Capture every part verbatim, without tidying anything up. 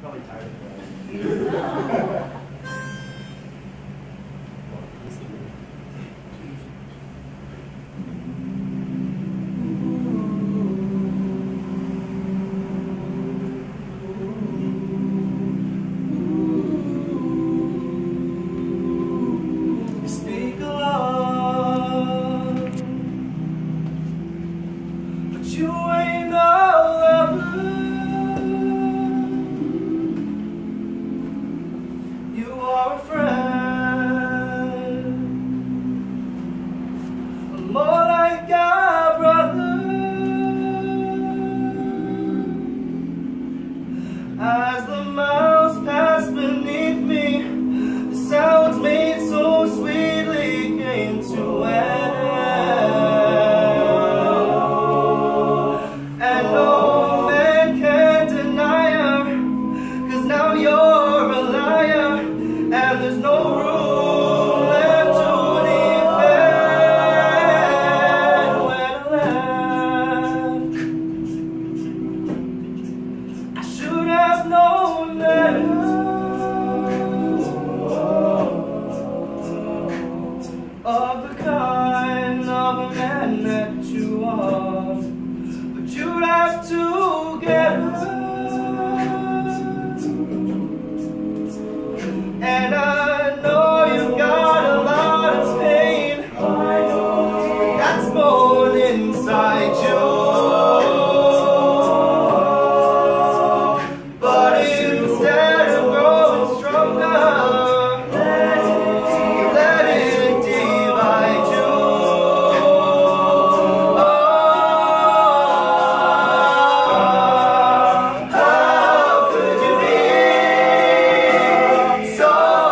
probably tired of that. You ain't no lover. You are a friend, more like a brother. As the miles pass beneath me, the sounds made so sweetly came to end. There's no room left to defend. When I left, I should have known better. Of the kind of a man that you are, but you'd have to get her. And I know you've got a lot of pain that's born inside you. But instead of growing stronger, let it divide you. Oh, how could you be so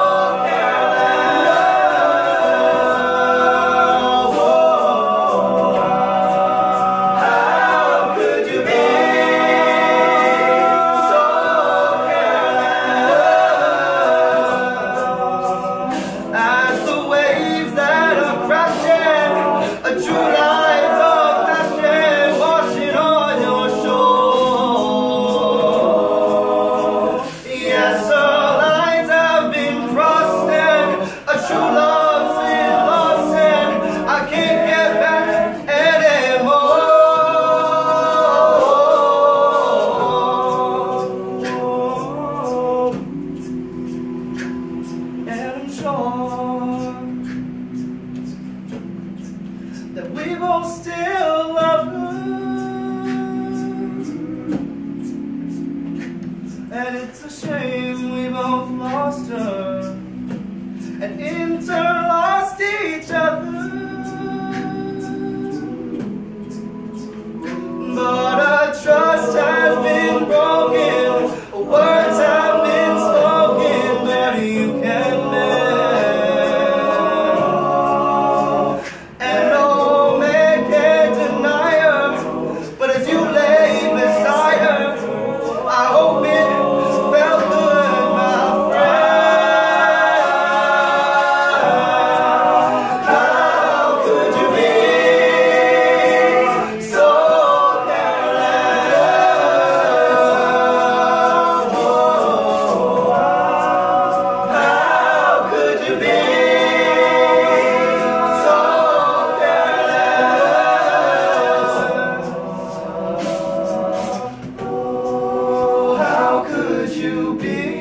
that we both still love her, and it's a shame we both lost her, and in turn lost each other. But our trust has been broken, words have been spoken that you can mend. Could you be